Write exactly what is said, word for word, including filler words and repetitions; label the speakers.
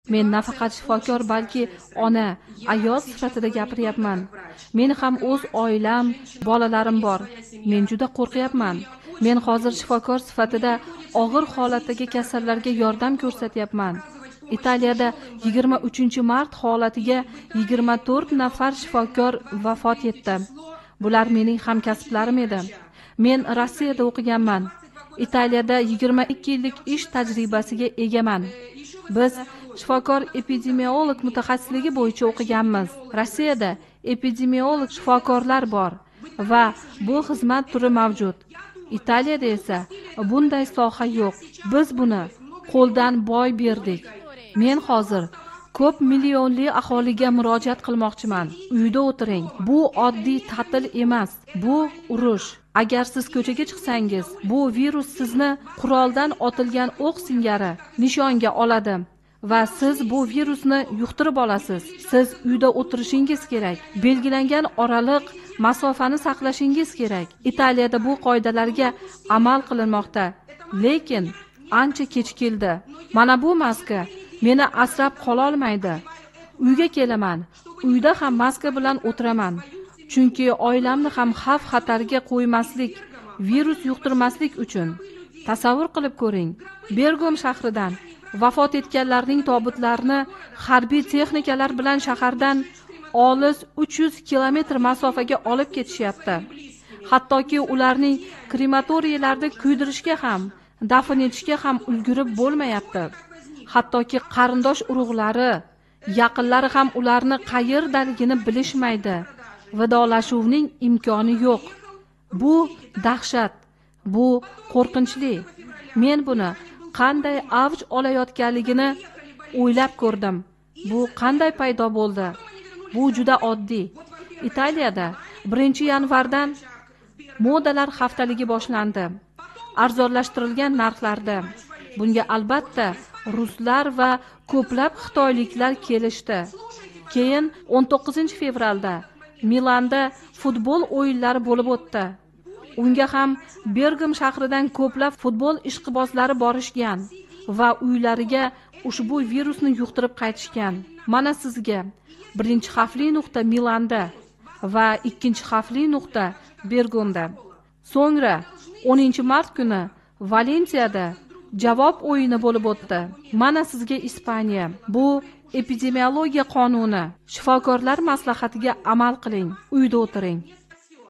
Speaker 1: Men nafaqat shifokor, balki ona, ayol sifatida gapiryapman. Men ham o'z oilam, bolalarim bor. Men juda qo'rqyapman. Men hozir shifokor sifatida og'ir holatdagi kasallarga yordam ko'rsatyapman. Italiyada yigirma uchinchi mart holatiga yigirma to'rt nafar shifokor vafot etdi. Bular mening hamkasblarim edi. Men Rossiyada o'qiganman. Italiyada yigirma ikki yillik ish tajribasiga egaman. Biz shifokor epidemiolog mutaxassisligi bo'yicha o'qiganmiz. Rossiyada epidemiolog shifokorlar bor va bu xizmat turi mavjud. Italiyada esa bunday soha yo'q. Biz buni qo'ldan boy berdik. Men hozir ko'p millionli aholiga murojaat qilmoqchiman. Uyda o'tiring. Bu oddiy ta'til emas. Bu urush. Agar siz ko'chaga chiqsangiz, bu virus sizni quroldan otilgan o'q singari nishonga oladi va siz bu virusni yuqtirib olasiz. Siz uyda o'tirishingiz kerak. Belgilangan oraliq masofani saqlashingiz kerak. Italiyada bu qoidalarga amal qilinmoqda, lekin ancha kech keldi. Mana bu maska meni asrab qola olmaydi. Uyga kelaman. Uyda ham maska bilan o'tiraman. Chunki oilamni ham xavf-xatarga qo'ymaslik, virus yuqtirmaslik uchun. Tasavvur qilib ko'ring. Bergom shahridan vafot etganlarning tobutlarini harbiy texnikalar bilan shahardan olis uch yuz kilometr masofaga olib ketishyapti. Hattoki ularning krematoriylarda kuydirishga ham, dafn etishga ham ulgurib bo'lmayapti. Hattoki qarindosh urug'lari, yaqinlari ham ularni qayerdaligini bilishmaydi. Vidolashuvning imkoni yo'q. Bu dahshat, bu qo'rqinchli. Men buni qanday avj olayotganligini o'ylab ko'rdim. Bu qanday paydo bo'ldi? Bu juda oddiy. Italiyada birinchi yanvardan modalar haftaligi boshlandi. Arzonlashtirilgan narxlarda. Bunga albatta ruslar va ko'plab xitoyliklar kelishdi. Keyin o'n to'qqizinchi fevralda Milanda futbol o'yinlari bo'lib o'tdi. Unga ham Bergam shahridan ko'plab futbol ishqibozlari borishgan va uylariga ushbu virusni yuqtirib qaytishgan. Mana sizga birinchi xavfli nuqta Milanda va ikkinchi xavfli nuqta Bergamda. So'ngra o'ninchi mart kuni Valensiyada javob o'yini bo'lib o'tdi. Mana sizga Ispaniya. Bu epidemiologiya qonuni. Shifokorlar maslahatiga amal qiling. Uyda o'tiring.